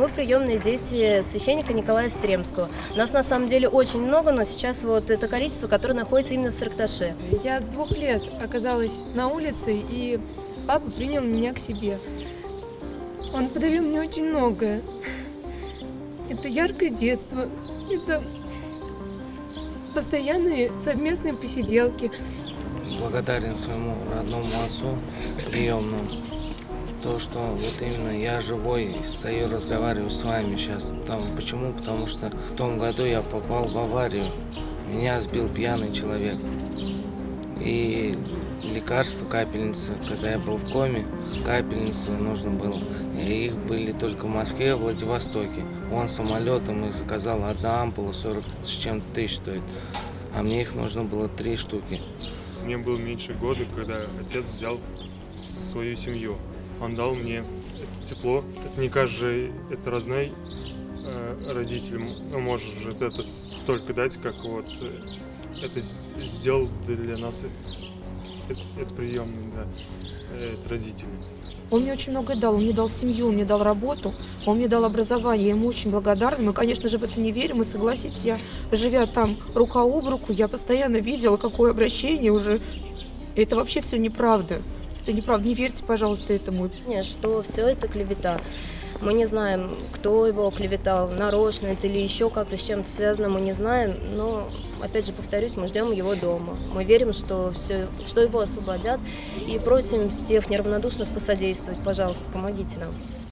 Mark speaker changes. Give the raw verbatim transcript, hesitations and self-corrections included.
Speaker 1: Мы приемные дети священника Николая Стремского. Нас на самом деле очень много, но сейчас вот это количество, которое находится именно в Саркташе.
Speaker 2: Я с двух лет оказалась на улице, и папа принял меня к себе. Он подарил мне очень многое. Это яркое детство, это постоянные совместные посиделки.
Speaker 3: Благодарен своему родному отцу приемному. То, что вот именно я живой, стою, разговариваю с вами сейчас. Там, почему? Потому что в том году я попал в аварию. Меня сбил пьяный человек. И лекарства, капельницы, когда я был в коме, капельницы нужно было. И их были только в Москве, в Владивостоке. Он самолетом их заказал, одна ампула сорок с чем-то тысяч стоит. А мне их нужно было три штуки.
Speaker 4: Мне было меньше года, когда отец взял свою семью. Он дал мне тепло. Это не каждый, это родной э, родитель может же это столько дать, как вот это сделал для нас это, это приемный, да, это родители.
Speaker 5: Он мне очень многое дал. Он мне дал семью, он мне дал работу, он мне дал образование. Я ему очень благодарна. Мы, конечно же, в это не верим. И согласитесь, я, живя там рука об руку, я постоянно видела, какое обращение уже. Это вообще все неправда. Это неправда. Не верьте, пожалуйста, этому.
Speaker 1: Что все это клевета. Мы не знаем, кто его клеветал, нарочно это или еще как-то с чем-то связано, мы не знаем. Но, опять же, повторюсь, мы ждем его дома. Мы верим, что, все, что его освободят. И просим всех неравнодушных посодействовать. Пожалуйста, помогите нам.